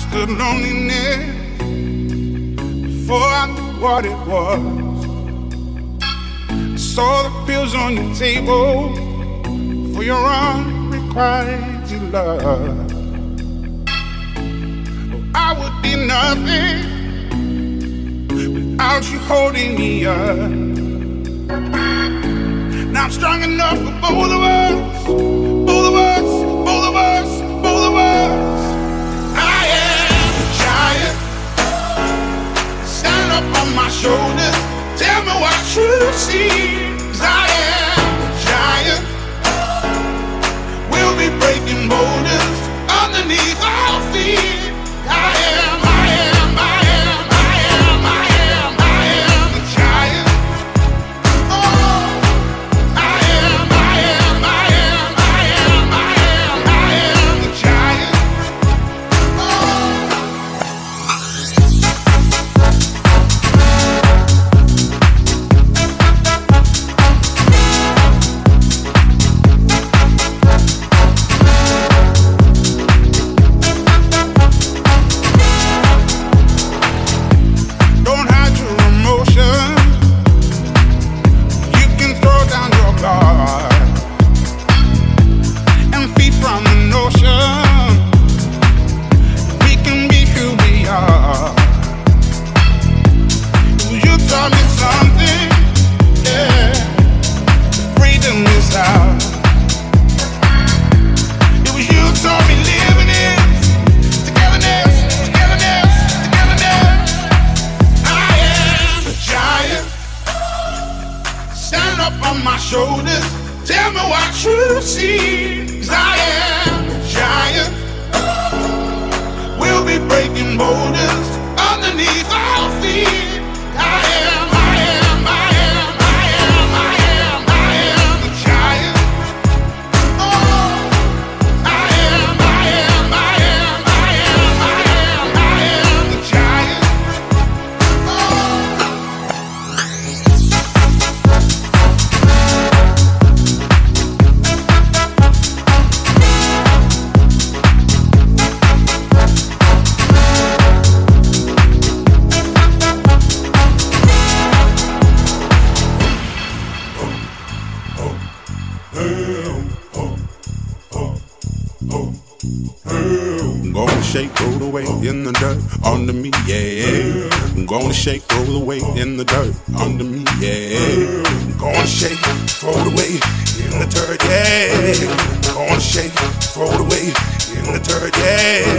understood loneliness before I knew what it was. I saw the pills on your table for your unrequited love. Oh, I would be nothing without you holding me up. Now I'm strong enough for both of us, both of us, both of us, both of us. I am a giant. Stand up on my shoulders. Tell me what you see. 'Cause I am a giant. We'll be breaking boulders underneath our feet. I am, I am, I am, I am, I am, I am a giant. Oh, I am, I am, I am, I am, I am, I am a giant. Don't hide your emotion. You can throw down your guard and feed from the notion. We can be who we are. You taught me something, yeah. Freedom is ours. It was you taught me living is togetherness, togetherness, togetherness. I am a giant. Stand up on my shoulders. Tell me what you see. 'Cause I am a giant. We'll be breaking boulders underneath our feet. I am, I am, I am, I am, I am, I am a giant. Oh, I am, I am, I am, I am, I am, I am a giant. I'm gonna shake, roll away in the dirt under me, yeah. I'm gonna shake, roll away in the dirt under me, yeah. I'm gonna shake, throw it away in the dirt, yeah. I'm gonna shake, throw it away in the dirt, yeah.